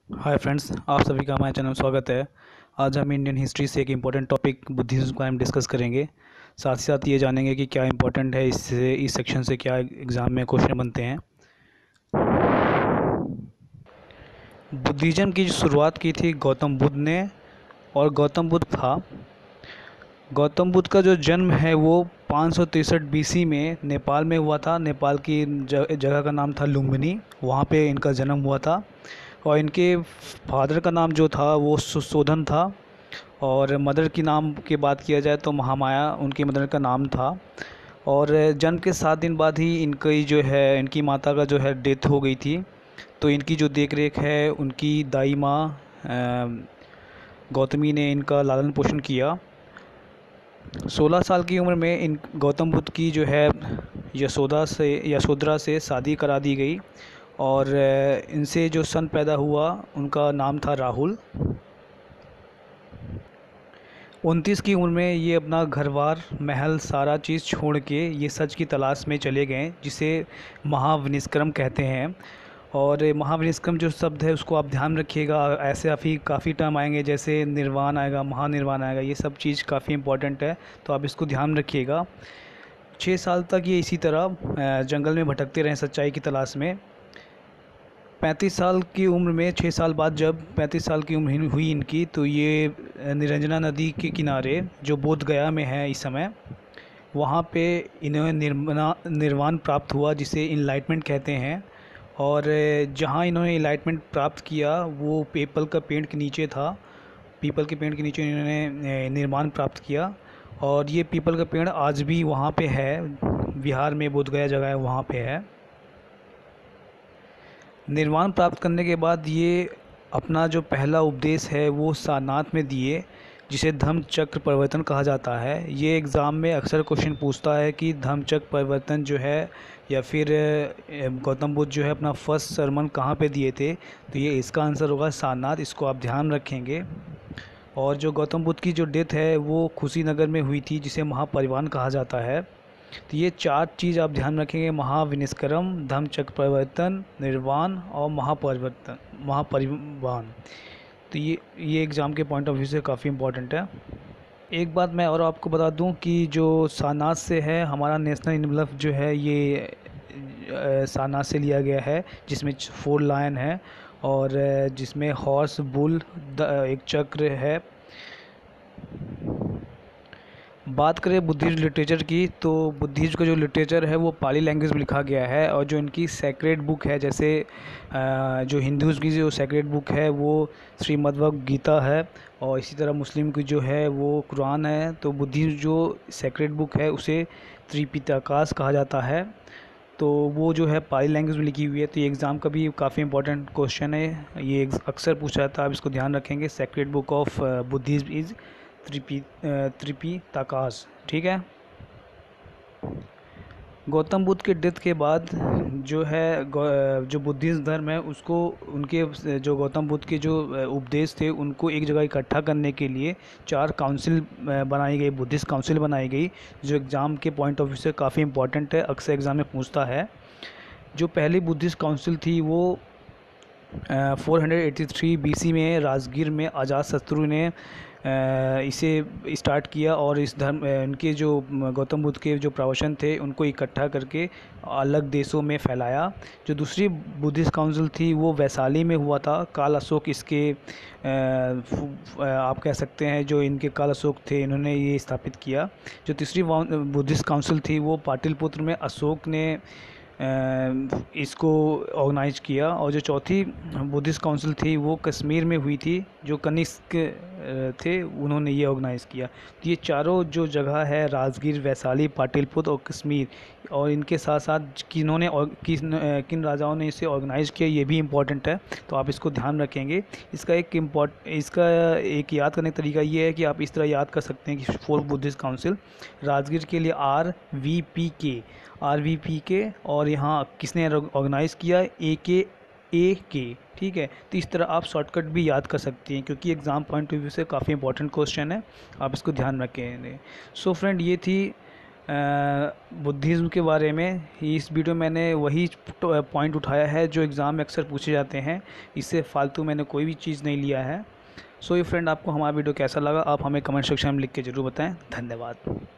Hi friends, आप सभी का हमारे चैनल में स्वागत है। आज हम इंडियन हिस्ट्री से एक इम्पोर्टेंट टॉपिक बुद्धिज़्म का हम डिस्कस करेंगे। साथ ही साथ ये जानेंगे कि क्या इम्पोर्टेंट है, इससे इस सेक्शन से क्या एग्ज़ाम में क्वेश्चन बनते हैं। बुद्धिज़्म की जो शुरुआत की थी गौतम बुद्ध ने, और गौतम बुद्ध था। गौतम बुद्ध का जो जन्म है वो 563 बीसी में नेपाल में हुआ था। नेपाल की जगह का नाम था लुम्बिनी, वहाँ पे इनका जन्म हुआ था। और इनके फादर का नाम जो था वो सुशोधन था, और मदर की नाम की बात किया जाए तो महामाया उनकी मदर का नाम था। और जन्म के 7 दिन बाद ही इनकी जो है इनकी माता का जो है डेथ हो गई थी। तो इनकी जो देख रेख है उनकी दाई माँ गौतमी ने इनका लालन पोषण किया। 16 साल की उम्र में इन गौतम बुद्ध की जो है यशोधरा से शादी करा दी गई, और इनसे जो सन पैदा हुआ उनका नाम था राहुल। 29 की उम्र में ये अपना घर-बार, महल सारा चीज़ छोड़ के ये सच की तलाश में चले गए, जिसे महाविनिष्क्रम कहते हैं। और महाविनिष्क्रम जो शब्द है उसको आप ध्यान रखिएगा। ऐसे काफ़ी टर्म आएंगे, जैसे निर्वाण आएगा, महानिर्वाण आएगा, ये सब चीज़ काफ़ी इंपॉर्टेंट है, तो आप इसको ध्यान रखिएगा। 6 साल तक ये इसी तरह जंगल में भटकते रहे सच्चाई की तलाश में। 35 साल की उम्र में 6 साल बाद जब 35 साल की उम्र हुई इनकी, तो ये निरंजना नदी के किनारे जो बोध गया में है इस समय, वहाँ पे इन्हें निर्वाण प्राप्त हुआ, जिसे इनलाइटमेंट कहते हैं। और जहाँ इन्होंने इनलाइटमेंट प्राप्त किया वो पीपल का पेड़ के नीचे था। पीपल के पेड़ के नीचे इन्होंने निर्वाण प्राप्त किया, और ये पीपल का पेड़ आज भी वहाँ पे है, बिहार में बोध गया जगह है वहाँ पे है। निर्वाण प्राप्त करने के बाद ये अपना जो पहला उपदेश है वो सारनाथ में दिए, जिसे धम्म चक्र परिवर्तन कहा जाता है। ये एग्ज़ाम में अक्सर क्वेश्चन पूछता है कि धम्म चक्र परिवर्तन जो है, या फिर गौतम बुद्ध जो है अपना फर्स्ट सरमन कहाँ पे दिए थे, तो ये इसका आंसर होगा सारनाथ। इसको आप ध्यान रखेंगे। और जो गौतम बुद्ध की जो डेथ है वो कुशीनगर में हुई थी, जिसे महापरिनिर्वाण कहा जाता है। तो ये 4 चीज़ आप ध्यान रखेंगे: महाविनिष्क्रम, धम्मचक्र परिवर्तन, निर्वाण और महापरिनिर्वाण। तो ये एग्ज़ाम के पॉइंट ऑफ व्यू से काफ़ी इंपॉर्टेंट है। एक बात मैं और आपको बता दूं कि जो सारनाथ से है, हमारा नेशनल एनिमल जो है ये सारनाथ से लिया गया है, जिसमें 4 लायन है, और जिसमें हॉर्स, बुल, एक चक्र है। बात करें बुद्धिज़्म लिटरेचर की, तो बुद्धिज़्म का जो लिटरेचर है वो पाली लैंग्वेज में लिखा गया है। और जो इनकी सेक्रेड बुक है, जैसे जो हिंदूज़ की जो सेक्रेड बुक है वो श्रीमद् भगवद गीता है, और इसी तरह मुस्लिम की जो है वो कुरान है। तो बुद्धिज़्म जो सेक्रेड बुक है उसे त्रिपिटकास कहा जाता है। तो वो जो है पाली लैंग्वेज में लिखी हुई है। तो ये एग्ज़ाम का भी काफ़ी इंपॉर्टेंट क्वेश्चन है, ये अक्सर पूछा जाता है, आप इसको ध्यान रखेंगे। Sacred book of Buddhism is Tripitakas. ठीक है। गौतम बुद्ध के डेथ के बाद जो है जो बुद्धिस्ट धर्म है उसको, उनके जो गौतम बुद्ध के जो उपदेश थे उनको एक जगह इकट्ठा करने के लिए 4 काउंसिल बनाई गई, बुद्धिस्ट काउंसिल बनाई गई, जो एग्ज़ाम के पॉइंट ऑफ व्यू से काफ़ी इंपॉर्टेंट है, अक्सर एग्ज़ाम में पूछता है। जो पहली बुद्धिस्ट काउंसिल थी वो 483 बीसी में राजगीर में अजातशत्रु ने इसे स्टार्ट किया, और इस धर्म इनके जो गौतम बुद्ध के जो प्रवचन थे उनको इकट्ठा करके अलग देशों में फैलाया। जो दूसरी बुद्धिस्ट काउंसिल थी वो वैशाली में हुआ था। काल अशोक इसके आप कह सकते हैं, जो इनके काल अशोक थे इन्होंने ये स्थापित किया। जो तीसरी बुद्धिस्ट काउंसिल थी वो पाटलिपुत्र में अशोक ने इसको ऑर्गेनाइज किया। और जो चौथी बुद्धिस्ट काउंसिल थी वो कश्मीर में हुई थी, जो कनिष्क थे उन्होंने ये ऑर्गेनाइज़ किया। तो ये चारों जो जगह है, राजगीर, वैशाली, पाटलिपुत्र और कश्मीर, और इनके साथ साथ किन राजाओं ने इसे ऑर्गेनाइज़ किया, ये भी इम्पोर्टेंट है, तो आप इसको ध्यान रखेंगे। इसका एक याद करने का तरीका ये है कि आप इस तरह याद कर सकते हैं कि 4 बुद्धिस्ट काउंसिल, राजगीर के लिए RVPK, और यहाँ किसने ऑर्गेनाइज़ किया, AK। ठीक है। तो इस तरह आप शॉर्टकट भी याद कर सकती हैं, क्योंकि एग्ज़ाम पॉइंट ऑफ व्यू से काफ़ी इंपॉर्टेंट क्वेश्चन है, आप इसको ध्यान रखें। सो फ्रेंड, ये थी बुद्धिज़्म के बारे में। इस वीडियो में मैंने वही पॉइंट उठाया है जो एग्ज़ाम में अक्सर पूछे जाते हैं, इससे फालतू मैंने कोई भी चीज़ नहीं लिया है। सो ये फ्रेंड, आपको हमारा वीडियो कैसा लगा आप हमें कमेंट सेक्शन में लिख के ज़रूर बताएं। धन्यवाद।